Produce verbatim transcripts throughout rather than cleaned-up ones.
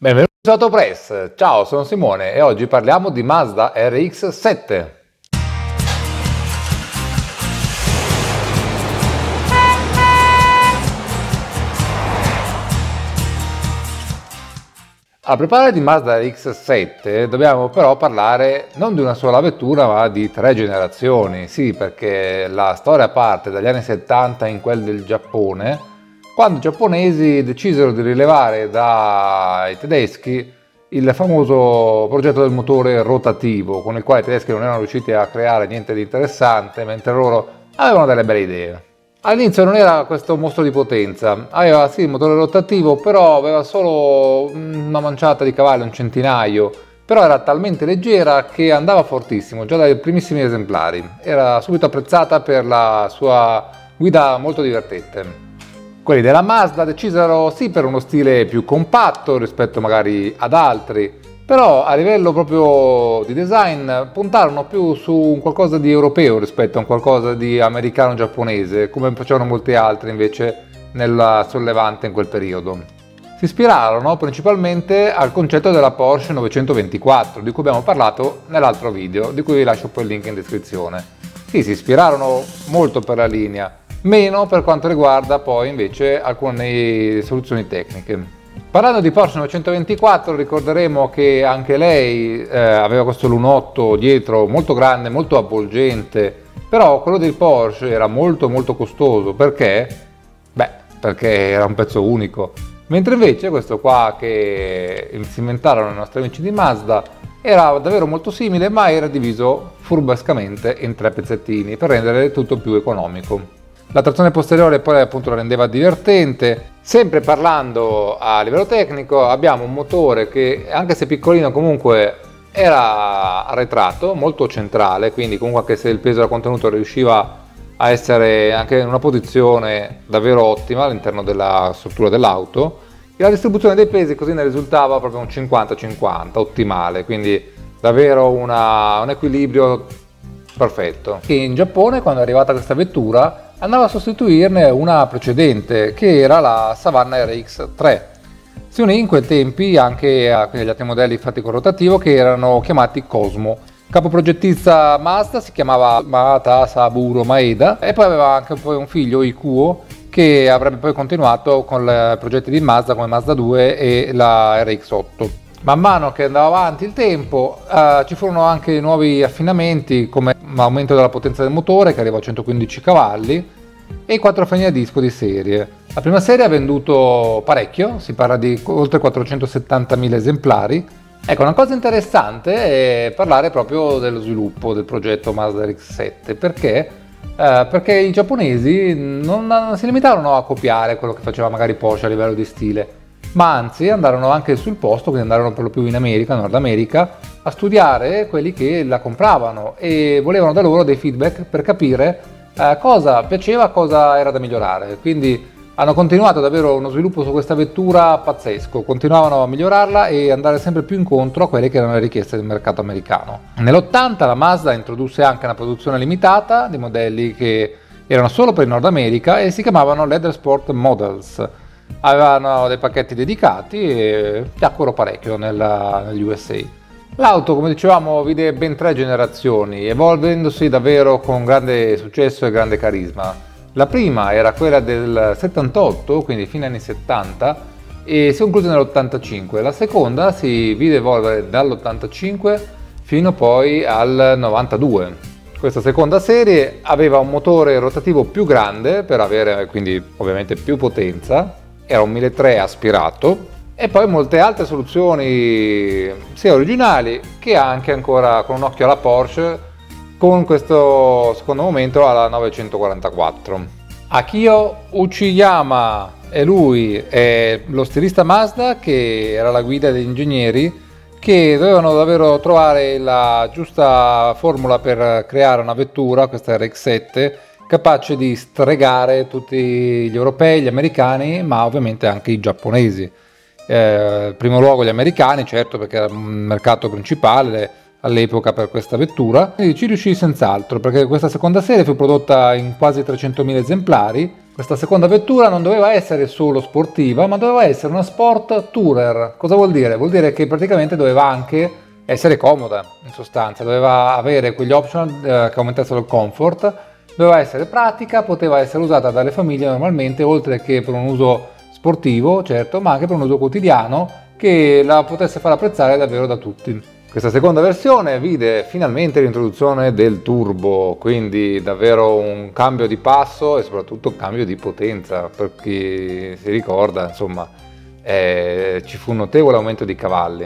Benvenuti su Autopress, ciao, sono Simone e oggi parliamo di Mazda R X sette. A preparare di Mazda R X sette dobbiamo però parlare non di una sola vettura ma di tre generazioni, sì, perché la storia parte dagli anni settanta in quel del Giappone, quando i giapponesi decisero di rilevare dai tedeschi il famoso progetto del motore rotativo, con il quale i tedeschi non erano riusciti a creare niente di interessante, mentre loro avevano delle belle idee. All'inizio non era questo mostro di potenza, aveva sì il motore rotativo, però aveva solo una manciata di cavalli, un centinaio, però era talmente leggera che andava fortissimo, già dai primissimi esemplari. Era subito apprezzata per la sua guida molto divertente. Quelli della Mazda decisero sì per uno stile più compatto rispetto magari ad altri, però a livello proprio di design puntarono più su un qualcosa di europeo rispetto a un qualcosa di americano-giapponese, come facevano molti altri invece nella Sollevante in quel periodo. Si ispirarono principalmente al concetto della Porsche novecentoventiquattro, di cui abbiamo parlato nell'altro video, di cui vi lascio poi il link in descrizione. Sì, si ispirarono molto per la linea, meno per quanto riguarda poi invece alcune soluzioni tecniche. Parlando di Porsche novecentoventiquattro ricorderemo che anche lei eh, aveva questo lunotto dietro molto grande, molto avvolgente, però quello del Porsche era molto molto costoso perché? Beh, perché era un pezzo unico, mentre invece questo qua che si inventarono i nostri amici di Mazda era davvero molto simile, ma era diviso furbescamente in tre pezzettini per rendere tutto più economico. La trazione posteriore poi appunto la rendeva divertente. Sempre parlando a livello tecnico abbiamo un motore che anche se piccolino comunque era arretrato, molto centrale, quindi comunque anche se il peso del contenuto riusciva a essere anche in una posizione davvero ottima all'interno della struttura dell'auto, e la distribuzione dei pesi così ne risultava proprio un cinquanta cinquanta, ottimale, quindi davvero una, un equilibrio perfetto. E in Giappone, quando è arrivata questa vettura, andava a sostituirne una precedente che era la Savannah R X tre. Si unì in quei tempi anche agli altri modelli fatti con rotativo che erano chiamati Cosmo. Capoprogettista Mazda si chiamava Matasaburo Maeda e poi aveva anche poi un figlio, Ikuo, che avrebbe poi continuato con i progetti di Mazda come Mazda due e la R X otto. Man mano che andava avanti il tempo eh, ci furono anche nuovi affinamenti come l'aumento della potenza del motore che arrivò a centoquindici cavalli e quattro freni a disco di serie. La prima serie ha venduto parecchio, si parla di oltre quattrocentosettantamila esemplari. Ecco, una cosa interessante è parlare proprio dello sviluppo del progetto Mazda R X sette, perché? Eh, perché i giapponesi non, non si limitarono a copiare quello che faceva magari Porsche a livello di stile, ma anzi andarono anche sul posto, quindi andarono per lo più in America, Nord America, a studiare quelli che la compravano e volevano da loro dei feedback per capire eh, cosa piaceva, cosa era da migliorare. Quindi hanno continuato davvero uno sviluppo su questa vettura pazzesco, continuavano a migliorarla e andare sempre più incontro a quelle che erano le richieste del mercato americano. Nell'ottanta la Mazda introdusse anche una produzione limitata di modelli che erano solo per il Nord America e si chiamavano Leather Sport Models. Avevano dei pacchetti dedicati e piacquero parecchio nella, negli U S A. L'auto, come dicevamo, vide ben tre generazioni, evolvendosi davvero con grande successo e grande carisma. La prima era quella del settantotto, quindi fine anni settanta, e si concluse nell'ottantacinque. La seconda si vide evolvere dall'ottantacinque fino poi al novantadue. Questa seconda serie aveva un motore rotativo più grande per avere quindi ovviamente più potenza, era un milletrecento aspirato, e poi molte altre soluzioni sia originali che anche ancora con un occhio alla Porsche, con questo secondo momento alla novecentoquarantaquattro. Akio Uchiyama è lui, è lo stilista Mazda che era la guida degli ingegneri che dovevano davvero trovare la giusta formula per creare una vettura, questa R X sette, capace di stregare tutti gli europei, gli americani, ma ovviamente anche i giapponesi. Eh, in primo luogo gli americani, certo, perché era un mercato principale all'epoca per questa vettura, e ci riuscì senz'altro, perché questa seconda serie fu prodotta in quasi trecentomila esemplari Questa seconda vettura non doveva essere solo sportiva, ma doveva essere una sport tourer. Cosa vuol dire? Vuol dire che praticamente doveva anche essere comoda, in sostanza, doveva avere quegli optional eh, che aumentassero il comfort, doveva essere pratica, poteva essere usata dalle famiglie normalmente, oltre che per un uso sportivo, certo, ma anche per un uso quotidiano che la potesse far apprezzare davvero da tutti. Questa seconda versione vide finalmente l'introduzione del turbo, quindi davvero un cambio di passo e soprattutto un cambio di potenza. Per chi si ricorda, insomma, eh, ci fu un notevole aumento di cavalli.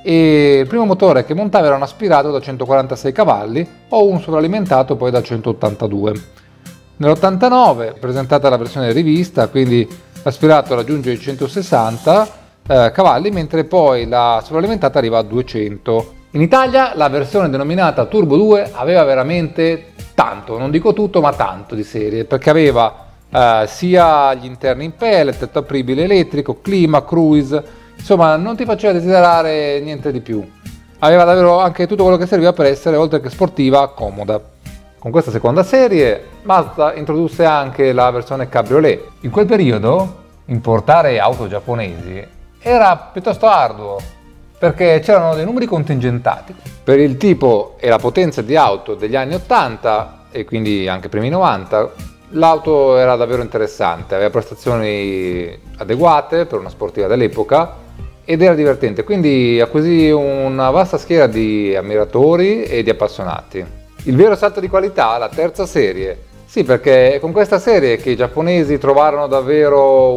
E il primo motore che montava era un aspirato da centoquarantasei cavalli o un sovralimentato poi da centottantadue. Nell'ottantanove presentata la versione rivista, quindi l'aspirato raggiunge i centosessanta Eh, cavalli, mentre poi la sovralimentata arriva a duecento. In Italia la versione denominata Turbo due aveva veramente tanto, non dico tutto, ma tanto di serie, perché aveva eh, sia gli interni in pellet, tetto apribile elettrico, clima, cruise, insomma non ti faceva desiderare niente di più. Aveva davvero anche tutto quello che serviva per essere, oltre che sportiva, comoda. Con questa seconda serie Mazda introdusse anche la versione cabriolet. In quel periodo importare auto giapponesi era piuttosto arduo, perché c'erano dei numeri contingentati. Per il tipo e la potenza di auto degli anni ottanta e quindi anche primi novanta, l'auto era davvero interessante, aveva prestazioni adeguate per una sportiva dell'epoca ed era divertente, quindi acquisì una vasta schiera di ammiratori e di appassionati. Il vero salto di qualità, la terza serie. Sì, perché è con questa serie che i giapponesi trovarono davvero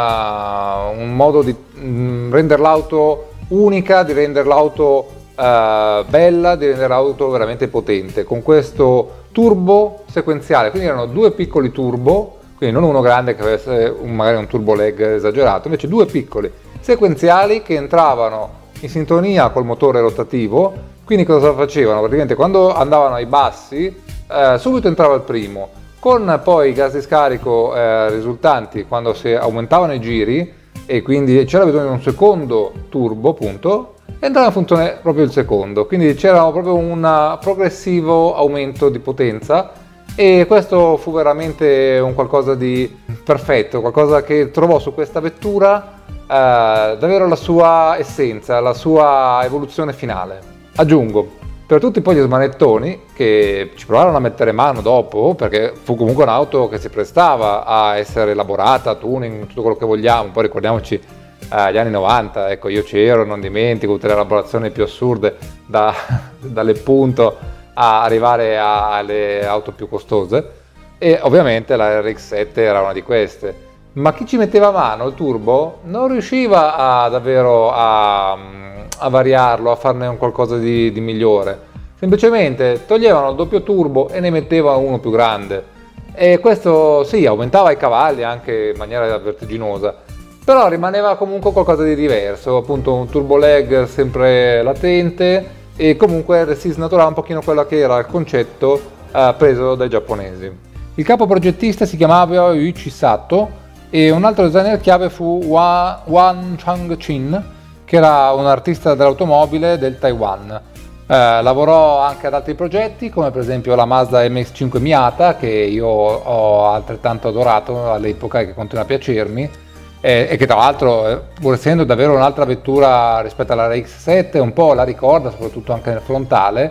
una, un modo di mh, rendere l'auto unica, di rendere l'auto uh, bella, di rendere l'auto veramente potente. Con questo turbo sequenziale, quindi erano due piccoli turbo, quindi non uno grande che avesse un, magari un turbo leg esagerato, invece due piccoli sequenziali che entravano in sintonia col motore rotativo. Quindi cosa facevano? Praticamente quando andavano ai bassi, eh, subito entrava il primo. Con poi i gas di scarico eh, risultanti quando si aumentavano i giri e quindi c'era bisogno di un secondo turbo, appunto, entrava in funzione proprio il secondo, quindi c'era proprio un progressivo aumento di potenza e questo fu veramente un qualcosa di perfetto, qualcosa che trovò su questa vettura eh, davvero la sua essenza, la sua evoluzione finale. Aggiungo, per tutti poi gli smanettoni che ci provarono a mettere mano dopo, perché fu comunque un'auto che si prestava a essere elaborata, tuning, tutto quello che vogliamo, poi ricordiamoci eh, gli anni novanta, ecco io c'ero, non dimentico tutte le elaborazioni più assurde, da, dalle punto a arrivare a, alle auto più costose, e ovviamente la R X sette era una di queste. Ma chi ci metteva a mano il turbo non riusciva a, davvero a, a variarlo, a farne un qualcosa di, di migliore. Semplicemente toglievano il doppio turbo e ne mettevano uno più grande. E questo sì, aumentava i cavalli anche in maniera vertiginosa, però rimaneva comunque qualcosa di diverso, appunto un turbo leg sempre latente e comunque si snaturava un pochino quello che era il concetto eh, preso dai giapponesi. Il capo progettista si chiamava Yuichi Sato e un altro designer chiave fu Wang Chang-chin, che era un artista dell'automobile del Taiwan. Eh, lavorò anche ad altri progetti, come per esempio la Mazda M X cinque Miata, che io ho altrettanto adorato all'epoca e che continua a piacermi, eh, e che tra l'altro, eh, pur essendo davvero un'altra vettura rispetto alla R X sette, un po' la ricorda, soprattutto anche nel frontale,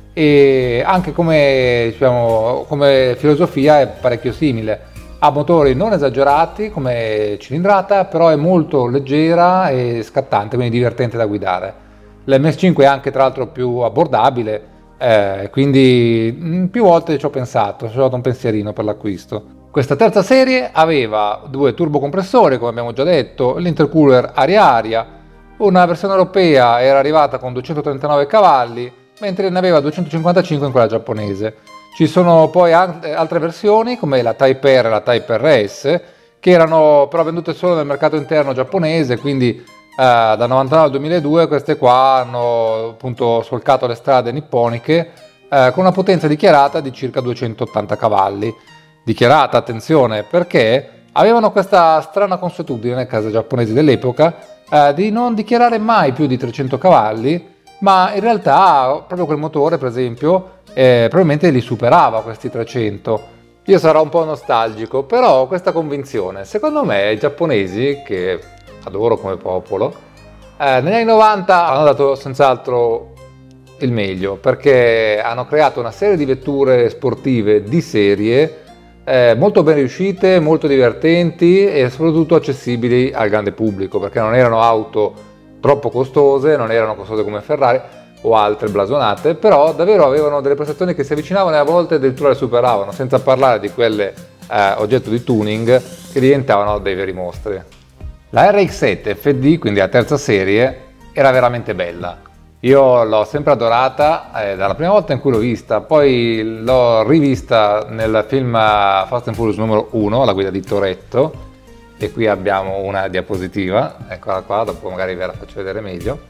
e anche come, diciamo, come filosofia è parecchio simile. Ha motori non esagerati come cilindrata, però è molto leggera e scattante, quindi divertente da guidare. L'M X cinque è anche tra l'altro più abbordabile, eh, quindi mh, più volte ci ho pensato, ci ho dato un pensierino per l'acquisto. Questa terza serie aveva due turbocompressori, come abbiamo già detto, l'intercooler aria-aria, una versione europea era arrivata con duecentotrentanove cavalli, mentre ne aveva duecentocinquantacinque in quella giapponese. Ci sono poi altre versioni come la Type R e la Type R S che erano però vendute solo nel mercato interno giapponese, quindi eh, dal novantanove al duemiladue queste qua hanno appunto solcato le strade nipponiche eh, con una potenza dichiarata di circa duecentottanta cavalli. Dichiarata, attenzione, perché avevano questa strana consuetudine nelle case giapponesi dell'epoca eh, di non dichiarare mai più di trecento cavalli, ma in realtà proprio quel motore, per esempio, eh, probabilmente li superava questi trecento. Io sarò un po' nostalgico, però ho questa convinzione. Secondo me i giapponesi, che adoro come popolo, eh, negli anni novanta hanno dato senz'altro il meglio, perché hanno creato una serie di vetture sportive di serie eh, molto ben riuscite, molto divertenti e soprattutto accessibili al grande pubblico, perché non erano auto troppo costose, non erano costose come Ferrari o altre blasonate, però davvero avevano delle prestazioni che si avvicinavano e a volte addirittura le superavano, senza parlare di quelle eh, oggetto di tuning che diventavano dei veri mostri. La R X sette F D, quindi la terza serie, era veramente bella. Io l'ho sempre adorata eh, dalla prima volta in cui l'ho vista, poi l'ho rivista nel film Fast and Furious numero uno, la guida di Toretto, e qui abbiamo una diapositiva, eccola qua, dopo magari ve la faccio vedere meglio.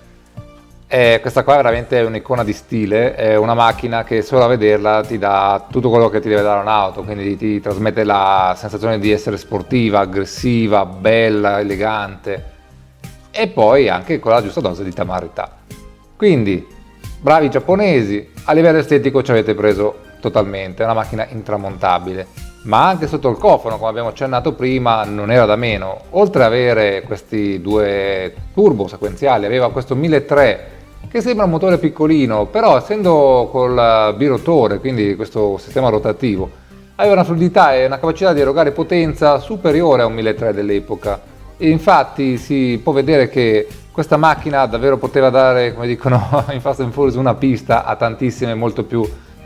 E questa qua è veramente un'icona di stile, è una macchina che solo a vederla ti dà tutto quello che ti deve dare un'auto, quindi ti trasmette la sensazione di essere sportiva, aggressiva, bella, elegante e poi anche con la giusta dose di tamarità. Quindi, bravi giapponesi, a livello estetico ci avete preso totalmente, è una macchina intramontabile, ma anche sotto il cofano, come abbiamo accennato prima, non era da meno. Oltre ad avere questi due turbo sequenziali, aveva questo milletrecento che sembra un motore piccolino, però essendo col birotore, quindi questo sistema rotativo, aveva una fluidità e una capacità di erogare potenza superiore a un milletrecento dell'epoca. E infatti si può vedere che questa macchina davvero poteva dare, come dicono in Fast and Furious, una pista a tantissime molto più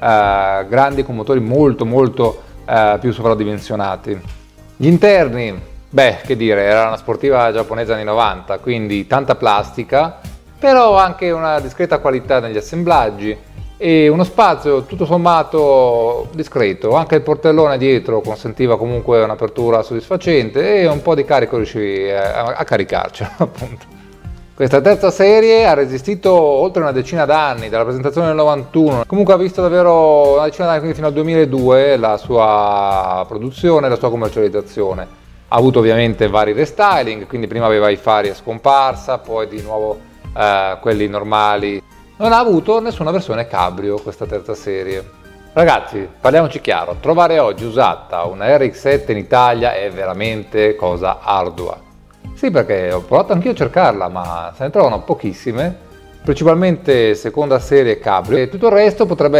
eh, grandi, con motori molto molto eh, più sovradimensionati. Gli interni, beh, che dire, era una sportiva giapponese anni novanta, quindi tanta plastica, però anche una discreta qualità negli assemblaggi e uno spazio tutto sommato discreto. Anche il portellone dietro consentiva comunque un'apertura soddisfacente e un po' di carico riuscivi a, a caricarcelo, appunto. Questa terza serie ha resistito oltre una decina d'anni, dalla presentazione del novantuno, comunque ha visto davvero una decina d'anni, quindi fino al duemiladue, la sua produzione e la sua commercializzazione. Ha avuto ovviamente vari restyling, quindi prima aveva i fari a scomparsa, poi di nuovo eh, quelli normali. Non ha avuto nessuna versione cabrio questa terza serie. Ragazzi, parliamoci chiaro, trovare oggi usata una R X sette in Italia è veramente cosa ardua. Sì, perché ho provato anch'io a cercarla, ma se ne trovano pochissime, principalmente seconda serie cabrio, e tutto il resto potrebbe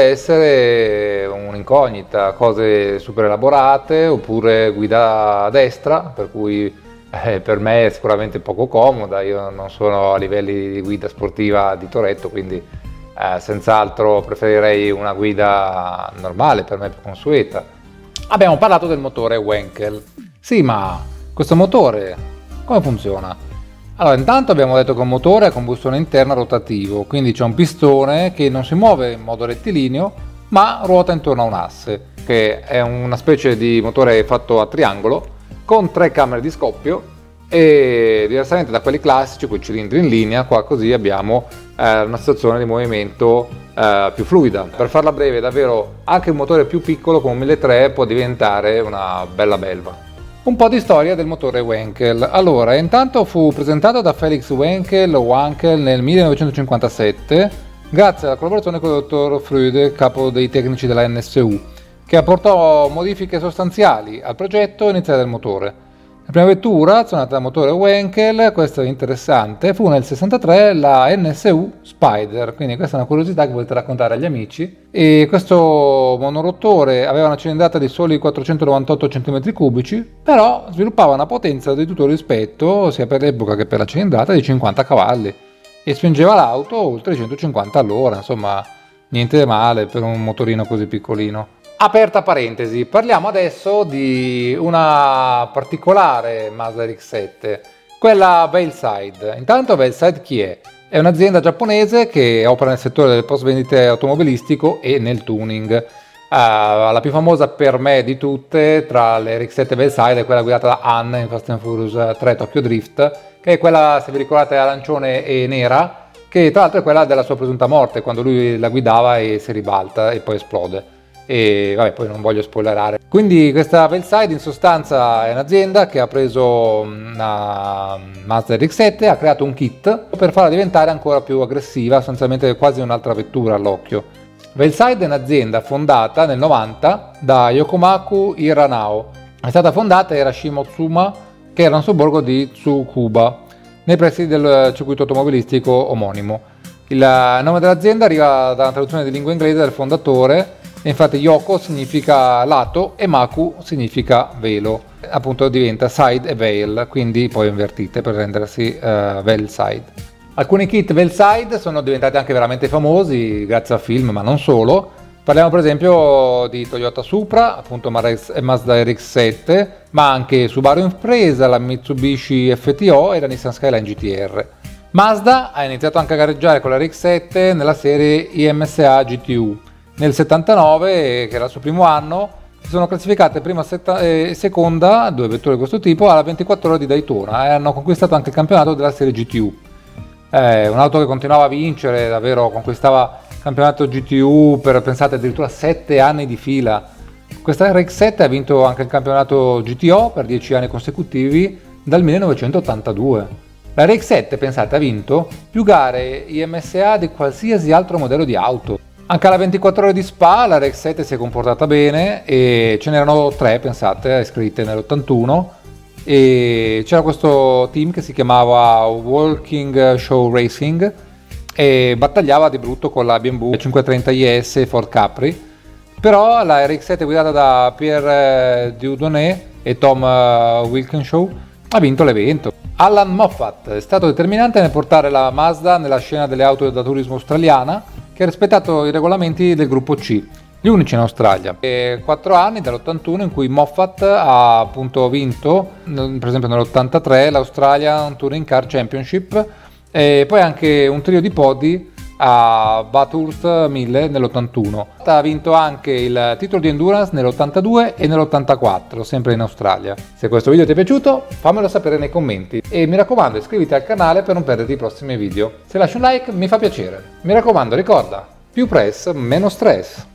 essere un'incognita, cose super elaborate oppure guida a destra, per cui eh, per me è sicuramente poco comoda. Io non sono a livelli di guida sportiva di Toretto, quindi eh, senz'altro preferirei una guida normale, per me più consueta. Abbiamo parlato del motore Wankel. Sì, ma questo motore come funziona? Allora, intanto abbiamo detto che è un motore a combustione interna rotativo, quindi c'è un pistone che non si muove in modo rettilineo, ma ruota intorno a un asse, che è una specie di motore fatto a triangolo, con tre camere di scoppio, e diversamente da quelli classici, con i cilindri in linea, qua così abbiamo eh, una situazione di movimento eh, più fluida. Per farla breve, davvero anche un motore più piccolo come un milletrecento può diventare una bella belva. Un po' di storia del motore Wankel. Allora, intanto fu presentato da Felix Wankel o Wankel nel millenovecentocinquantasette grazie alla collaborazione con il dottor Fröde, capo dei tecnici della N S U, che apportò modifiche sostanziali al progetto iniziale del motore. La prima vettura azionata dal motore Wankel, questo è interessante, fu nel sessantatré la N S U Spider, quindi questa è una curiosità che volete raccontare agli amici. E questo monorottore aveva una cilindrata di soli quattrocentonovantotto centimetri cubici, però sviluppava una potenza di tutto rispetto, sia per l'epoca che per la cilindrata, di cinquanta cavalli e spingeva l'auto oltre i centocinquanta all'ora, insomma niente male per un motorino così piccolino. Aperta parentesi, parliamo adesso di una particolare Mazda R X sette, quella Veilside. Intanto Veilside chi è? È un'azienda giapponese che opera nel settore del post vendite automobilistico e nel tuning. Uh, la più famosa per me di tutte tra le R X sette Veilside è quella guidata da Han in Fast and Furious tre Tokyo Drift, che è quella, se vi ricordate, arancione e nera, che tra l'altro è quella della sua presunta morte, quando lui la guidava e si ribalta e poi esplode. E vabbè, poi non voglio spoilerare. Quindi questa Veilside in sostanza è un'azienda che ha preso una Mazda R X sette, ha creato un kit per farla diventare ancora più aggressiva, sostanzialmente quasi un'altra vettura all'occhio. Wellside è un'azienda fondata nel novanta da Yokomaku Hiranao. È stata fondata a Hirashima-Otsuma, che era un sobborgo di Tsukuba, nei pressi del circuito automobilistico omonimo. Il nome dell'azienda arriva dalla traduzione di lingua inglese del fondatore, e infatti Yoko significa lato e Maku significa velo. Appunto diventa side e veil, quindi poi invertite per rendersi uh, Wellside. Alcuni kit Wellside sono diventati anche veramente famosi grazie a film, ma non solo. Parliamo per esempio di Toyota Supra, appunto Mazda R X sette, ma anche Subaru Impreza, la Mitsubishi F T O e la Nissan Skyline G T R. Mazda ha iniziato anche a gareggiare con la R X sette nella serie I M S A G T U. Nel settantanove, che era il suo primo anno, si sono classificate prima e seconda, due vetture di questo tipo, alla ventiquattro ore di Daytona e hanno conquistato anche il campionato della serie G T U. Eh, un'auto che continuava a vincere, davvero conquistava il campionato G T U per, pensate, addirittura sette anni di fila. Questa R X sette ha vinto anche il campionato G T O per dieci anni consecutivi dal millenovecentottantadue. La R X sette, pensate, ha vinto più gare I M S A di qualsiasi altro modello di auto. Anche alla ventiquattro ore di Spa la R X sette si è comportata bene e ce n'erano tre, pensate, iscritte nell'ottantuno. E c'era questo team che si chiamava Walking Show Racing e battagliava di brutto con la B M W cinquecentotrenta I S e Ford Capri, però la R X sette guidata da Pierre Dieudonné e Tom Wilkinshaw ha vinto l'evento. Alan Moffat è stato determinante nel portare la Mazda nella scena delle auto da turismo australiana, che ha rispettato i regolamenti del gruppo C, gli unici in Australia. E quattro anni dall'ottantuno in cui Moffat ha appunto vinto, per esempio nell'ottantatré, l'Australian Touring Car Championship e poi anche un trio di podi a Bathurst mille nell'ottantuno. Ha vinto anche il titolo di endurance nell'ottantadue e nell'ottantaquattro, sempre in Australia. Se questo video ti è piaciuto, fammelo sapere nei commenti e mi raccomando iscriviti al canale per non perderti i prossimi video. Se lasci un like mi fa piacere. Mi raccomando, ricorda, più press, meno stress.